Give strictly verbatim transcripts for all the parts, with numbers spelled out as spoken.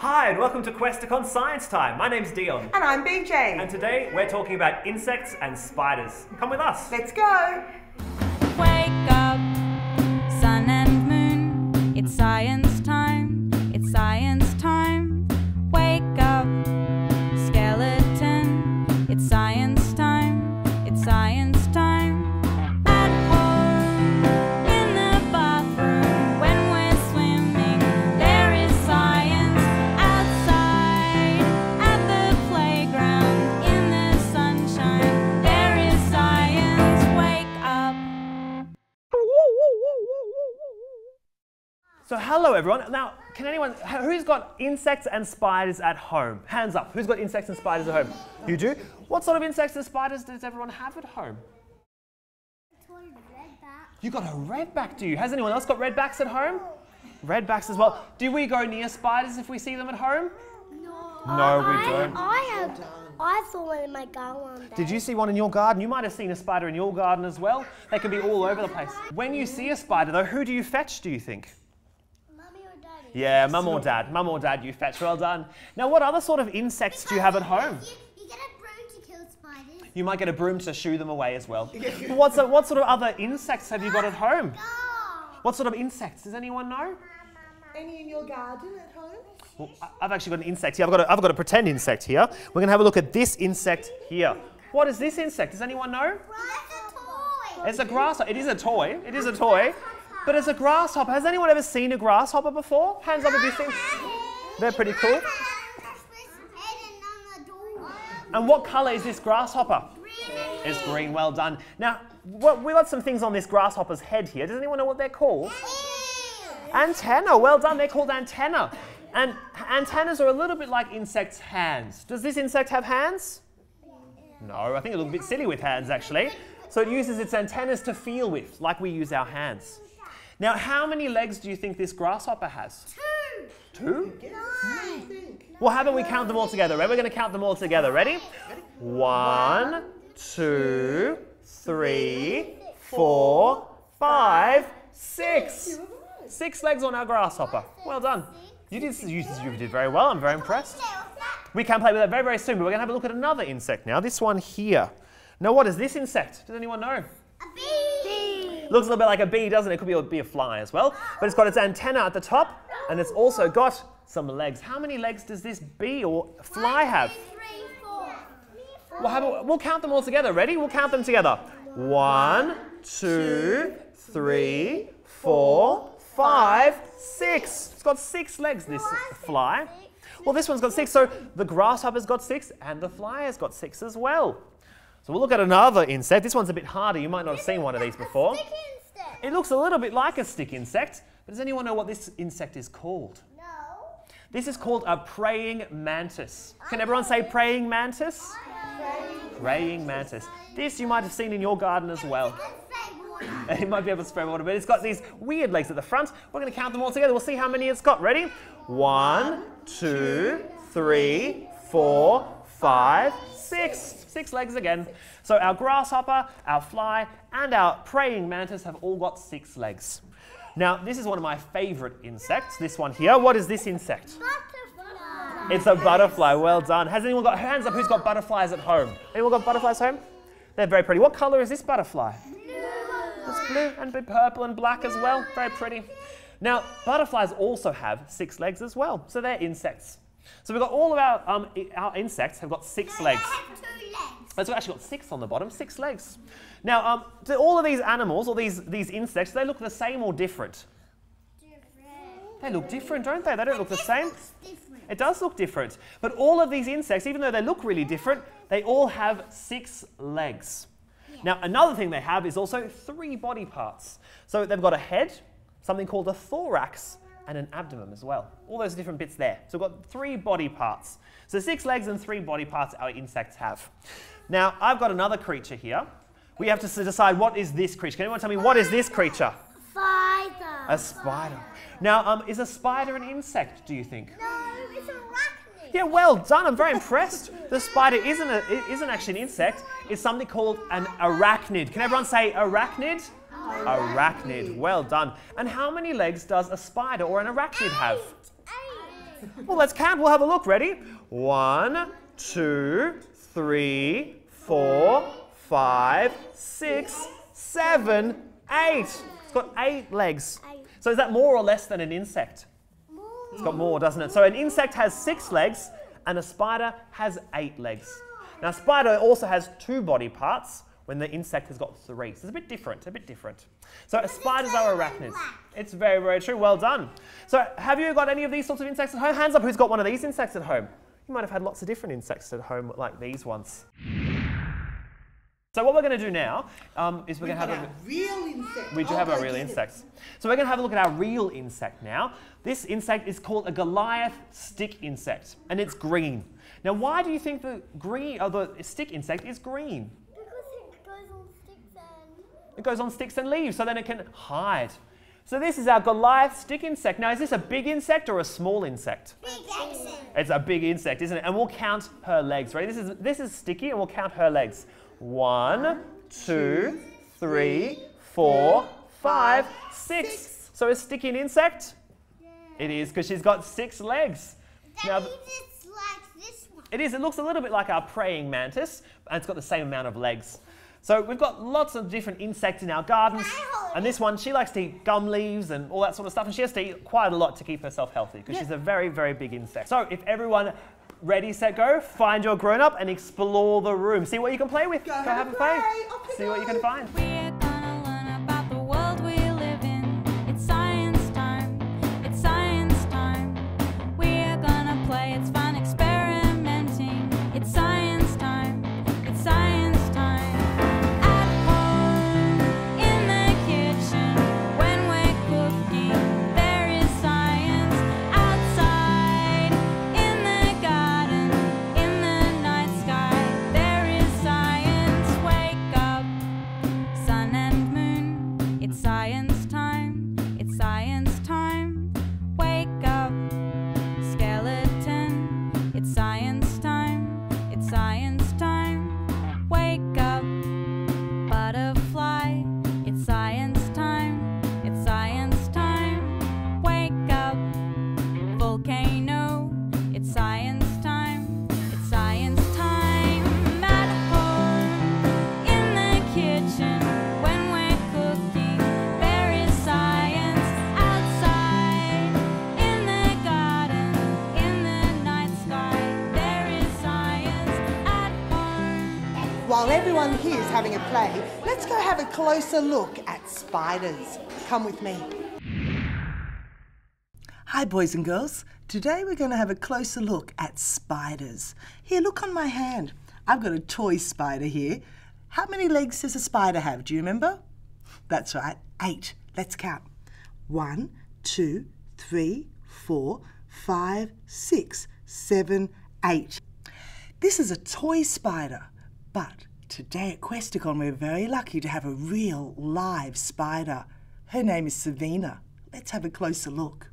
Hi and welcome to Questacon Science Time. My name's Dion. And I'm B J. And today we're talking about insects and spiders. Come with us. Let's go. Wake up, sun and moon. It's science time. It's science time. Wake up, skeleton. It's science time. It's science time. At home, in the bathroom, when we're swimming, there is science. Outside, at the playground, in the sunshine, there is science. Wake up. So hello everyone. Now, can anyone, who's got insects and spiders at home? Hands up. Who's got insects and spiders at home? You do? What sort of insects and spiders does everyone have at home? You got a redback, do you? Has anyone else got redbacks at home? Redbacks as well. Do we go near spiders if we see them at home? No. No, we I, don't. I have. I saw one in my garden one day. Did you see one in your garden? You might have seen a spider in your garden as well. They can be all over the place. When you see a spider though, who do you fetch, do you think? Mummy or daddy? Yeah, mum or dad. Mum or dad you fetch. Well done. Now what other sort of insects do you have at home? You, you get a broom to kill spiders. You might get a broom to shoo them away as well. But what's a, what sort of other insects have you got at home? Go. What sort of insects? Does anyone know? Any in your garden at home? Well, I- I've actually got an insect here. I've got a, I've got a pretend insect here. We're going to have a look at this insect here. What is this insect? Does anyone know? That's a toy. It's a grasshopper. It is a toy. It is a toy. But it's a grasshopper. Has anyone ever seen a grasshopper before? Hands up if you've seen. They're pretty cool. And what colour is this grasshopper? It's green. Well done. Now, what, we've got some things on this grasshopper's head here. Does anyone know what they're called? Antenna. Well done. They're called antenna. And antennas are a little bit like insects' hands. Does this insect have hands? No, I think it looks a bit silly with hands actually. So it uses its antennas to feel with, like we use our hands. Now, how many legs do you think this grasshopper has? Two. Two? Nine. Well, how about we count them all together? Right? We're going to count them all together. Ready? One, two, three, four, five, six. Six legs on our grasshopper. Well done. You did, you, you did very well. I'm very impressed. We can play with that very, very soon, but we're going to have a look at another insect now. This one here. Now, what is this insect? Does anyone know? A bee. Looks a little bit like a bee, doesn't it? It could be a, be a fly as well. But it's got its antenna at the top, and it's also got some legs. How many legs does this bee or fly have? Three, four. Well, how about, we'll count them all together. Ready? We'll count them together. One, two, three, four, five, six. It's got six legs, this fly. Well, this one's got six, so the grasshopper's got six, and the fly has got six as well. So we'll look at another insect. This one's a bit harder. You might not have seen one of these before. It looks a little bit like a stick insect, but does anyone know what this insect is called? No. This is called a praying mantis. Can everyone say praying mantis? Praying mantis. This you might have seen in your garden as well. It might be able to spray water, but it's got these weird legs at the front. We're going to count them all together. We'll see how many it's got. Ready? One, two, three, four, five, six. Six legs again. So our grasshopper, our fly, and our praying mantis have all got six legs. Now, this is one of my favourite insects, this one here. What is this insect? Butterfly. It's a butterfly. Well done. Has anyone got hands up who's got butterflies at home? Anyone got butterflies at home? They're very pretty. What colour is this butterfly? It's blue and a bit purple and black as well. Very pretty. Now, butterflies also have six legs as well. So they're insects. So we've got all of our, um, our insects have got six legs. So we've actually got six on the bottom, six legs. Now, um, do all of these animals, or these, these insects, do they look the same or different? Different. They look different, don't they? They don't look the same. Different. It does look different. But all of these insects, even though they look really different, they all have six legs. Now, another thing they have is also three body parts. So they've got a head, something called a thorax, and an abdomen as well. All those different bits there. So we've got three body parts. So six legs and three body parts our insects have. Now, I've got another creature here. We have to decide what is this creature. Can anyone tell me what is this creature? Spider. A spider. Now, um, is a spider an insect, do you think? No, it's a arachnid. Yeah, well done. I'm very impressed. The spider isn't, a, it isn't actually an insect. It's something called an arachnid. Can everyone say arachnid? Arachnid. Well done. And how many legs does a spider or an arachnid have? Eight. Well, let's count. We'll have a look. Ready? One, two, three, four, five, six, seven, eight. It's got eight legs. So is that more or less than an insect? More. It's got more, doesn't it? So an insect has six legs and a spider has eight legs. Now, a spider also has two body parts when the insect has got three. So it's a bit different, a bit different. So spiders are arachnids. It's very, very true. Well done. So have you got any of these sorts of insects at home? Hands up who's got one of these insects at home. You might have had lots of different insects at home like these ones. So what we're going to do now um, is we're going to have a real insect. We do have our real insects. So we're going to have a look at our real insect now. This insect is called a Goliath stick insect, and it's green. Now, why do you think the green, or the stick insect is green? Because it goes on sticks and... It goes on sticks and leaves, so then it can hide. So this is our Goliath stick insect. Now, is this a big insect or a small insect? Big insect. It's a big insect, isn't it? And we'll count her legs. Ready? This is this is Sticky, and we'll count her legs. One, two, three, four, five, six. So is Sticky an insect? Yeah. It is, because she's got six legs. That Now, means it's like this one. it is. It looks a little bit like our praying mantis, and it's got the same amount of legs. So we've got lots of different insects in our gardens, and this one, she likes to eat gum leaves and all that sort of stuff, and she has to eat quite a lot to keep herself healthy, because she's a very, very big insect. So if everyone ready, set, go, find your grown-up and explore the room. See what you can play with. Go, Go have have a a play. play. Off we See what you can go. find. We're gonna learn about the world we live in. It's science time. It's science time. We're gonna play. It's fun experimenting. It's science time. It's science time. At home, in the kitchen, when we're cooking, there is science. Outside, in the garden, in the night sky, there is science. Wake up, sun and moon. It's science time. It's science time. Wake up, skeleton. It's science time. It's science time. Wake up, butterfly. It's science time. It's science time. Wake up, volcano. It's science time. It's science time. At home, in the kitchen, when we're cooking, there is science. Outside, in the garden, in the night sky, there is science. At home. While everyone here is having a play, let's go have a closer look at spiders. Come with me. Hi boys and girls, today we're going to have a closer look at spiders. Here, look on my hand. I've got a toy spider here. How many legs does a spider have, do you remember? That's right, eight. Let's count. One, two, three, four, five, six, seven, eight. This is a toy spider, but today at Questacon we're very lucky to have a real live spider. Her name is Savina. Let's have a closer look.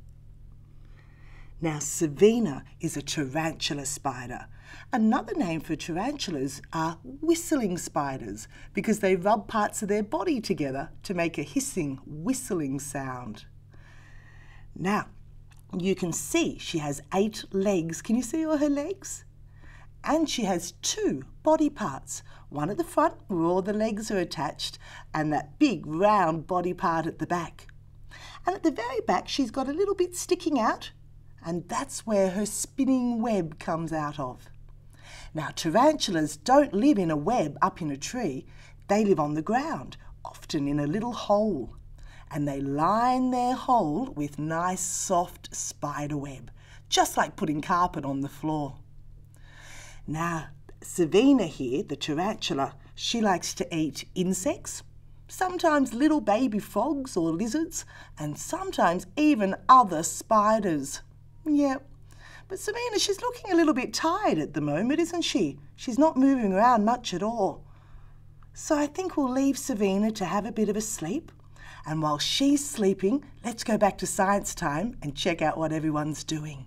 Now, Savina is a tarantula spider. Another name for tarantulas are whistling spiders because they rub parts of their body together to make a hissing, whistling sound. Now, you can see she has eight legs. Can you see all her legs? And she has two body parts, one at the front where all the legs are attached and that big round body part at the back. And at the very back she's got a little bit sticking out, and that's where her spinning web comes out of. Now, tarantulas don't live in a web up in a tree. They live on the ground, often in a little hole. And they line their hole with nice soft spider web, just like putting carpet on the floor. Now, Savina here, the tarantula, she likes to eat insects, sometimes little baby frogs or lizards, and sometimes even other spiders. Yep, but Savina, she's looking a little bit tired at the moment, isn't she? She's not moving around much at all. So I think we'll leave Savina to have a bit of a sleep. And while she's sleeping, let's go back to science time and check out what everyone's doing.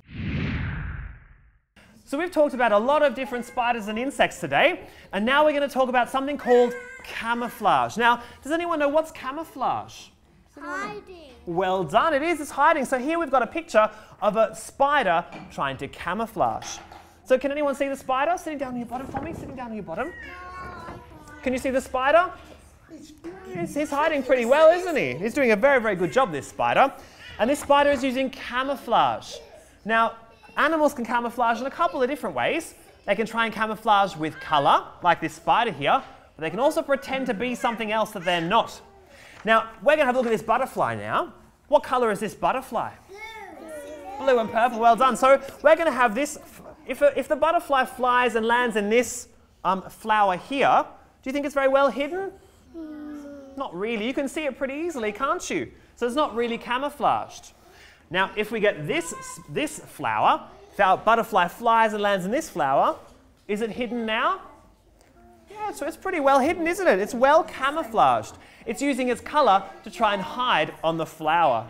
So we've talked about a lot of different spiders and insects today, and now we're going to talk about something called camouflage. Now, does anyone know what's camouflage? Hiding. Well done, it is, it's hiding. So here we've got a picture of a spider trying to camouflage. So can anyone see the spider sitting down on your bottom for me? Sitting down on your bottom. Can you see the spider? He's, he's hiding pretty well, isn't he? He's doing a very, very good job, this spider. And this spider is using camouflage. Now, animals can camouflage in a couple of different ways. They can try and camouflage with colour, like this spider here, but they can also pretend to be something else that they're not. Now, we're going to have a look at this butterfly now. What colour is this butterfly? Blue. Blue and purple, well done. So we're going to have this, if, a, if the butterfly flies and lands in this um, flower here, do you think it's very well hidden? Mm. Not really. You can see it pretty easily, can't you? So it's not really camouflaged. Now, if we get this, this flower, if our butterfly flies and lands in this flower, is it hidden now? Yeah, so it's pretty well hidden, isn't it? It's well camouflaged. It's using its colour to try and hide on the flower.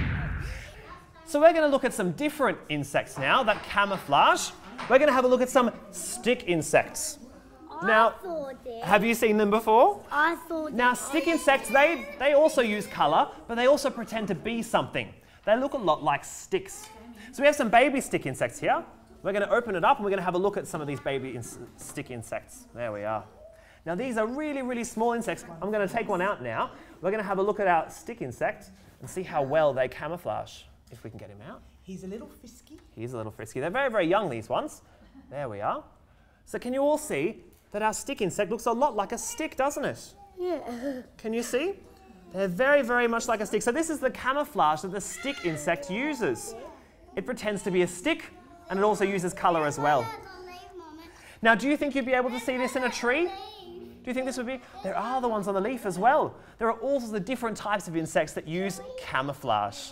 So we're going to look at some different insects now that camouflage. We're going to have a look at some stick insects. Now, have you seen them before? I thought Now, stick insects, they, they also use colour, but they also pretend to be something. They look a lot like sticks. So we have some baby stick insects here. We're going to open it up and we're going to have a look at some of these baby in stick insects. There we are. Now these are really, really small insects. I'm going to take one out now. We're going to have a look at our stick insect and see how well they camouflage, if we can get him out. He's a little frisky. He's a little frisky. They're very, very young, these ones. There we are. So can you all see that our stick insect looks a lot like a stick, doesn't it? Yeah. Can you see? They're very, very much like a stick. So this is the camouflage that the stick insect uses. It pretends to be a stick, and it also uses colour as well. Now, do you think you'd be able to see this in a tree? Do you think this would be? There are the ones on the leaf as well. There are all sorts of different types of insects that use camouflage.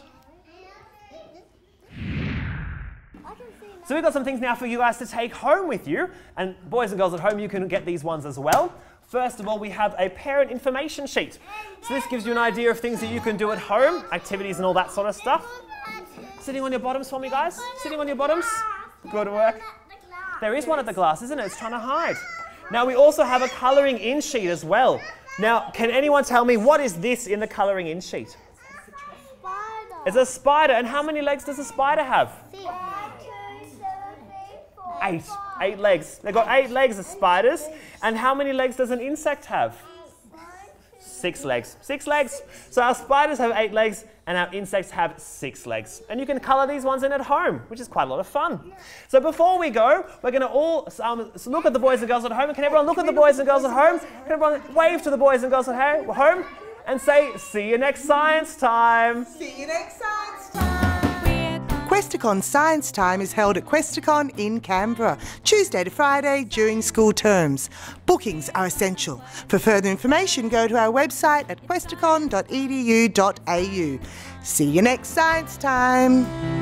So we've got some things now for you guys to take home with you. And boys and girls at home, you can get these ones as well. First of all, we have a parent information sheet. So this gives you an idea of things that you can do at home, activities and all that sort of stuff. Sitting on your bottoms for me, guys? Sitting on your bottoms? Good work. There is one at the glass, isn't it? It's trying to hide. Now we also have a colouring in sheet as well. Now, can anyone tell me what is this in the colouring in sheet? Spider. It's a spider. And how many legs does a spider have? Six. One, two, seven, three, four, Eight. five. Eight legs. They've got eight legs as spiders. And how many legs does an insect have? Six legs. Six legs. So our spiders have eight legs and our insects have six legs. And you can colour these ones in at home, which is quite a lot of fun. So before we go, we're going to all um, look at the boys and girls at home. Can everyone look at the boys and girls at home? Can everyone wave to the boys and girls at home and say, see you next science time. See you next science time. Questacon Science Time is held at Questacon in Canberra, Tuesday to Friday during school terms. Bookings are essential. For further information, go to our website at questacon dot e d u dot a u. See you next science time.